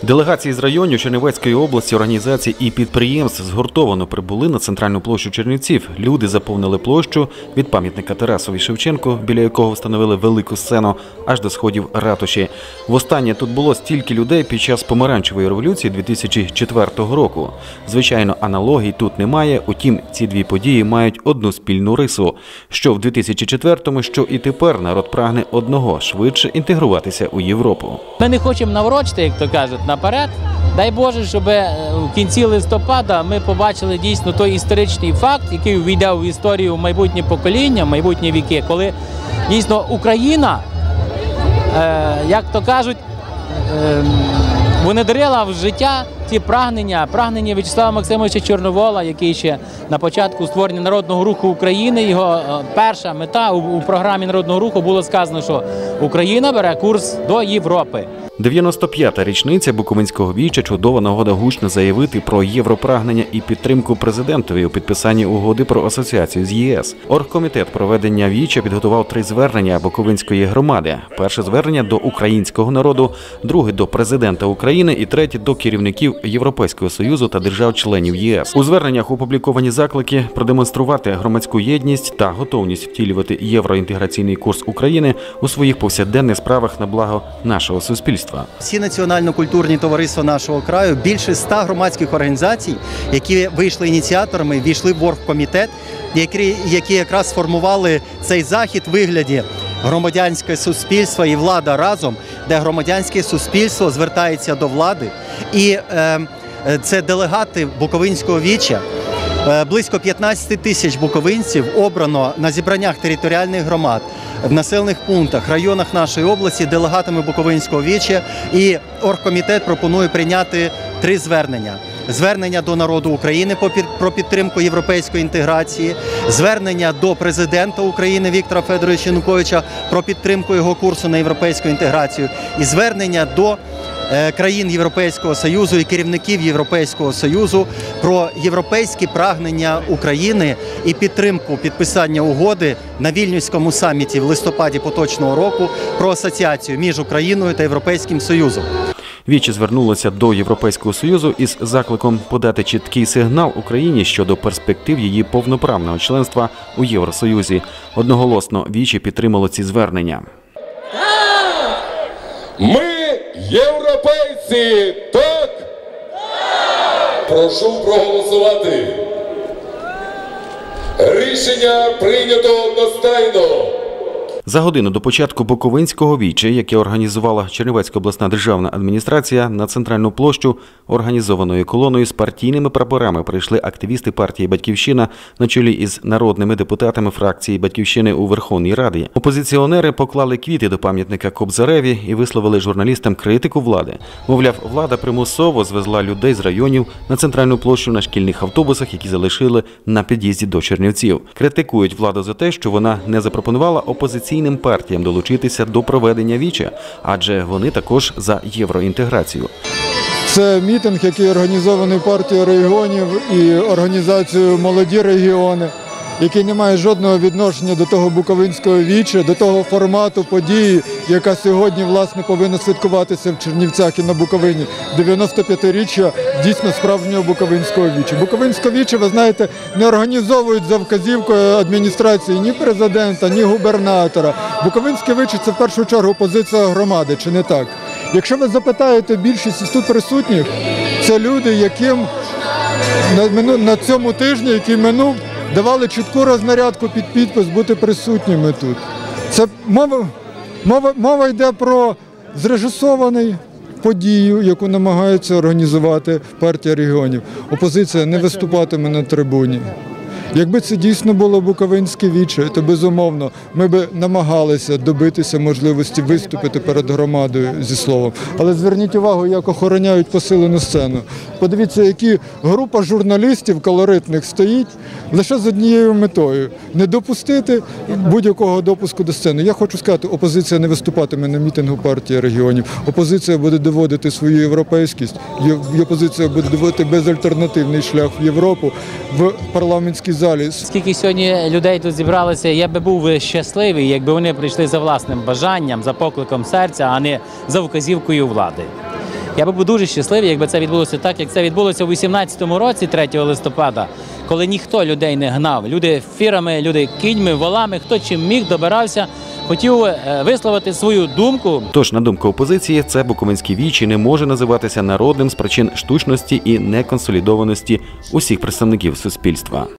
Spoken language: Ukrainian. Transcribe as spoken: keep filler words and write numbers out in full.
Делегації з районів Чернівецької області, організацій і підприємств згуртовано прибули на центральну площу Чернівців. Люди заповнили площу від пам'ятника Тарасові Шевченку, біля якого встановили велику сцену, аж до сходів ратуші. Востаннє тут було стільки людей під час помаранчевої революції дві тисячі четвертого року. Звичайно, аналогій тут немає, утім, ці дві події мають одну спільну рису. Що в дві тисячі четвертому, що і тепер народ прагне одного – швидше інтегруватися у Європу. Ми не хочемо наврочити, як то кажуть, наперед. Дай Боже, щоб в кінці листопада ми побачили дійсно той історичний факт, який увійде в історію в майбутнє покоління, в майбутні віки, коли дійсно Україна, як то кажуть, внедрила в життя ті прагнення, прагнення В'ячеслава Максимовича Чорновола, який ще на початку створення Народного руху України, його перша мета у програмі Народного руху було сказано, що Україна бере курс до Європи. дев'яносто п'ята річниця Буковинського віча – чудова нагода гучно заявити про європрагнення і підтримку президентові у підписанні угоди про асоціацію з ЄС. Оргкомітет проведення віча підготував три звернення Буковинської громади. Перше звернення до українського народу, друге до президента України і третє до керівників Європейського Союзу та держав-членів ЄС. У зверненнях опубліковані заклики продемонструвати громадську єдність та готовність втілювати євроінтеграційний курс України у своїх повсякденних справах на благо нашого суспільства. Всі національно-культурні товариства нашого краю, більше ста громадських організацій, які вийшли ініціаторами, війшли в оргкомітет, які, які якраз сформували цей захід в вигляді громадянське суспільство і влада разом, де громадянське суспільство звертається до влади. І е, це делегати Буковинського віча. Близько п'ятнадцять тисяч буковинців обрано на зібраннях територіальних громад, в населених пунктах, районах нашої області делегатами Буковинського віча, і оргкомітет пропонує прийняти три звернення. Звернення до народу України про підтримку європейської інтеграції, звернення до президента України Віктора Федоровича Януковича про підтримку його курсу на європейську інтеграцію і звернення до країн Європейського Союзу і керівників Європейського Союзу про європейські прагнення України і підтримку підписання угоди на Вільнюському саміті в листопаді поточного року про асоціацію між Україною та Європейським Союзом. Віче звернулося до Європейського Союзу із закликом подати чіткий сигнал Україні щодо перспектив її повноправного членства у Євросоюзі. Одноголосно Віче підтримало ці звернення. Ми європейці, так? Прошу проголосувати. Рішення прийнято одностайно. За годину до початку Буковинського віча, яке організувала Чернівецька обласна державна адміністрація, на центральну площу організованою колоною з партійними прапорами прийшли активісти партії «Батьківщина» на чолі із народними депутатами фракції «Батьківщини» у Верховній Раді. Опозиціонери поклали квіти до пам'ятника Кобзареві і висловили журналістам критику влади. Мовляв, влада примусово звезла людей з районів на центральну площу на шкільних автобусах, які залишили на під'їзді до Чернівців. Критикують владу за те, що вона не запропонувала опозиційним партіям долучитися до проведення віча, адже вони також за євроінтеграцію. Це мітинг, який організований партією регіонів і організацією «Молоді регіони», який не має жодного відношення до того Буковинського віча, до того формату події, яка сьогодні, власне, повинна святкуватися в Чернівцях і на Буковині. дев'яносто п'ятиріччя дійсно справжнього Буковинського віча. Буковинського віча, ви знаєте, не організовують за вказівкою адміністрації ні президента, ні губернатора. Буковинське віче – це в першу чергу позиція громади, чи не так? Якщо ви запитаєте більшість із тут присутніх, це люди, яким на цьому тижні, який минув, давали чітку рознарядку під підпис бути присутніми тут. Це мова, мова, мова йде про зрежисовану подію, яку намагається організувати партія регіонів. Опозиція не виступатиме на трибуні. Якби це дійсно було Буковинське віче, то безумовно ми б намагалися добитися можливості виступити перед громадою зі словом. Але зверніть увагу, як охороняють посилену сцену. Подивіться, які група журналістів колоритних стоїть лише з однією метою – не допустити будь-якого допуску до сцени. Я хочу сказати, опозиція не виступатиме на мітингу партії регіонів. Опозиція буде доводити свою європейськість, опозиція буде доводити безальтернативний шлях в Європу, в парламентській залі. Скільки сьогодні людей тут зібралося, я би був щасливий, якби вони прийшли за власним бажанням, за покликом серця, а не за вказівкою влади. Я би був дуже щасливий, якби це відбулося так, як це відбулося у вісімнадцятому році, третього листопада, коли ніхто людей не гнав. Люди фірами, люди кіньми, волами, хто чим міг, добирався, хотів е, висловити свою думку. Тож, на думку опозиції, це Буковинське віче не може називатися народним з причин штучності і неконсолідованості усіх представників суспільства.